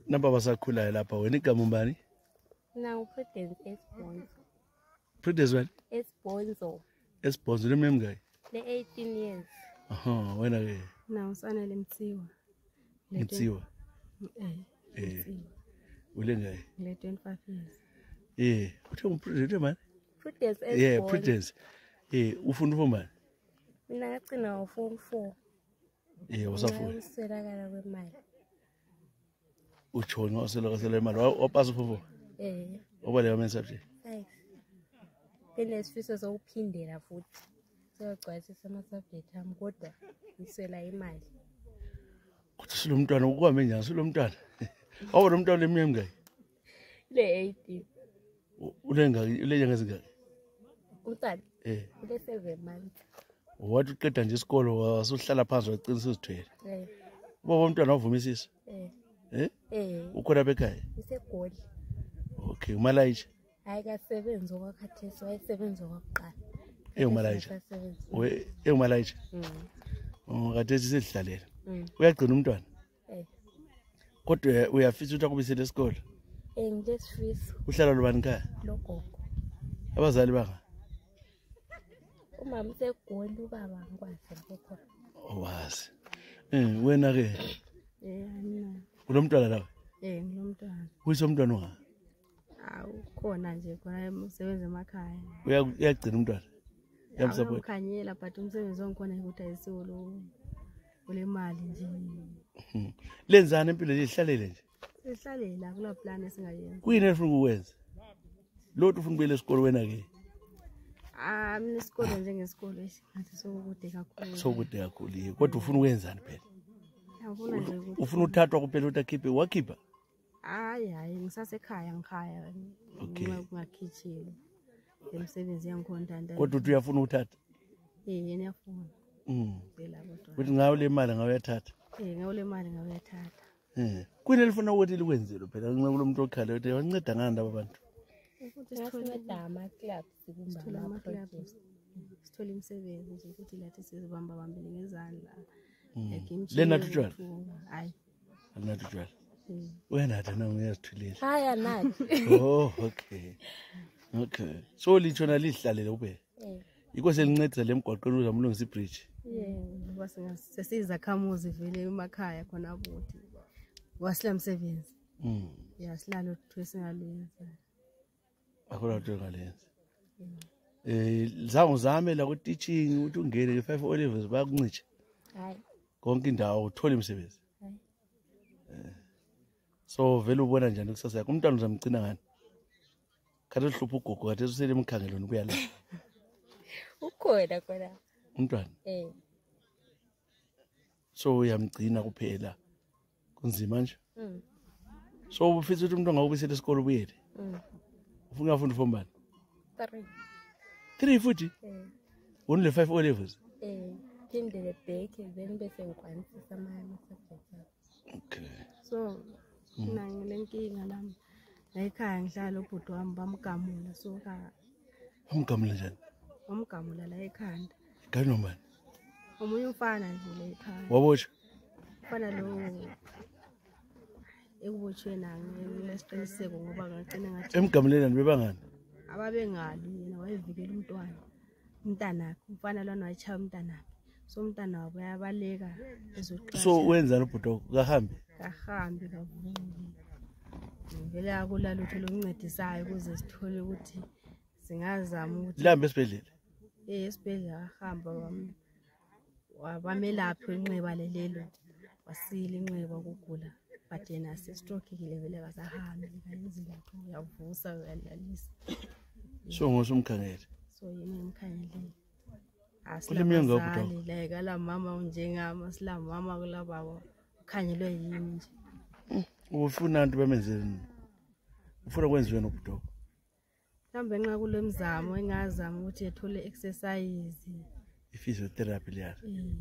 napa basakhulayo lapha wena igama umbani? Now Prudence Esbonzo. Prudence wena? Esbonzo. Esbonzo le mngaki? Le 18 years. Aha, wena ke? Now Sanele Mtsiwa. Mtsiwa. Ule ngayi? Le 25 years. Uthe uPrudence man? Prudence Esbonzo. Prudence. Ufunda ufumani? Mina ngagcina u-form 4. Usafunda. Uswelakala kwemali. Utshona uswelakala imali. Wapasa u-form 4? Obalewa main subject? 5. Benesifiso sokuphindela futhi. Siyogcwalisisa ama-subject ami kodwa ngiswela imali. Kuthi silo mntwana ukuhamba njani silo mntwana? Awona umntwana lemnyama ngaki? Le 18. Ule ngaki? Ule nyanga zingaki? Umntwana? Ule 7 months. Wathi uqeda nje isikolo wasuhlala phansi waqinisa uzithwele. Ubaba umntwana wavumisisa? Ukhona bekhaya? Isegoli. Okay, uMalayicha? Hayi kasebenzi okwakhathesi, wayesebenza okwakuqala. UMalayicha? UMalayicha? Khathesi sedlalela. Uyagcina umntwana? Kodwa uyafisa ukuthi akubisele esikolo? Ngilesifiso. Uhlala lobani ekhaya? Logogo. Abazali banga? Umama usegoli, ubaba ngikwazi lokho. Owazi. Wena ke? Mina. Unomntwana la? Nginomntwana. Uyise umntwana unga? Ukhona nje khona umsebenzi emakhaya. Uyagcina umntwana? Uyamsupport? Uyakhanyela but umsebenzi ongikhona ukuthi ayisiwo kule mali nje. Lenzani empilweni ihlalele nje? Sihlale la kula plan esingayenza. Kuyini efuna ukwenza? Lothu ufuna ukubuyela esikole wena ke? Mina isikole njengesikole ngathi sokude kakhulu. Sokude kakhulu. Kodwa ufuna ukwenzani phela? Ngifuna nje ukuthi ufuna uthathwa kuphela utakhiphe wakhipha? Hayi ngisasekhaya ngikhaya. Ngakhitshile. Emsebenzi yangikhonda. Kodwa uthi uyafuna uthatha? Yena uyafuna. Phela kodwa. Uthi ngayo le mali ngayo yathatha? Ngayo le mali ngayo yathatha. Kuyini elifuna ukuthi likwenzele phela nxa kulomuntu okhala ukuthi wanceda ngani laba bantu? Sithole ama-clubs sithole ama-clubs. Sithole imisebenzi nje ukuthi lathi sizibamba bambele ngezandla. Le nathi utshwala? Hayi. Alinathi utshwala? Uyanatha na uyazithulile? Hayi anathi. Okay. So litshona lihlalele kuphela? Yikho selincedisa lemgwaqweni uzama ulungisa ibridge? Ngoba sesizakhamuzi vele emakhaya khona abuthi. Wasila msebenzi. Silalo ukuthi singalenza. Akhola ukuthi ngalenza. Zange uzame la ku teaching ukuthi ungene ke 5 O levels bayakuncisha? Hayi. Konke indawo uthola imisebenzi? Hayi. So vele ubona njani kusasa yakho? Umntwana uzamgcina ngani? Kade uhlupha ugogo kade usele emkhangelo ukuya la. Ukhona khona. Umntwana? So uyamgcina kuphela. Kunzima nje? So ufisa ukuthi umuntu angawubisela esikole ubuyele? Ufuna ufunda form bani? 3 futhi? Unile 5 O levels? Phindele back then bese ngikwanisisa ama-subjects. Okay. So mina ngilenkinga lami. La ekhaya ngihlala ubhuti wami bamgamula so ka. Bamgamula njani? Bamgamula la ekhanda. Ngani nombani? Omunye umfana nje la ekhaya. Wabotsha? Ufana lo ekubotshwe nangesiqiniseko ngoba ngagcina ngathi emgamulelani bebangani? Ababengali yena wayevikela umntana umfana lwana wayechaya umntana. So umntana wabo uyabaleka ezoqasha. So wenzani ubhuti kahambi? Kahambi kavuki. Vele akulala utho lokuncedisayo ukuze sithole ukuthi singazama ukuthi lambe esibhedlela. Esibhedlela ahamba wabamelaphi wenxeba lelo wasile inxeba ukugula but yena sestroke vele kasahambi kayenzi lapho uyavusa uyalalisa. So ngosumkhangele? So yena emkhangele. Kuleminyaka ngakho la kala mama njengama sila mama kulababa ukhangelwe yini nje. Ufuna abantu bamenzeni? Ufuna kwenziwe nobhuti? Mhlambe nxa kulemizamo engazama ukuthi ethole exercise. Physiotherapy leya.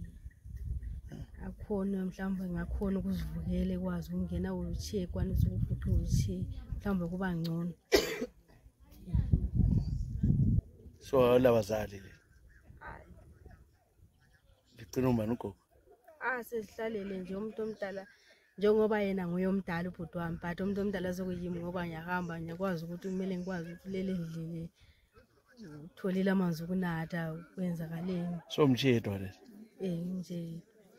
Akhona mhlambe ngakhona ukuzivukela ekwazi ukungena wheelchair kwanisa ukufuqa wheelchair mhlambe kuba ngcono. So labazali le. Ngicela umbani ugogo? Sesihlalele nje umuntu omdala njengoba yena nguye omdala ubhuti wami, but umuntu omdala sokuyimi ngoba ngiyahamba ngiyakwazi ukuthi kumele ngikwazi ukuthi ulele endlini utholile amanzi okunatha kwenzakaleni. So mtshedwa le. Nje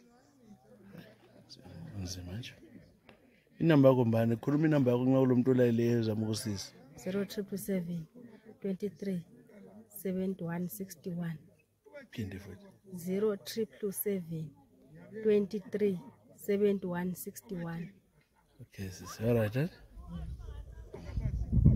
Nzima nje. Inamba yakho mbani? Khuluma inamba yakho nxa kulo muntu olayeleyo uzama ukusisa. 0777 23 71 61. Phinde futhi. 0777 23 71 61. Okay, sis. All right.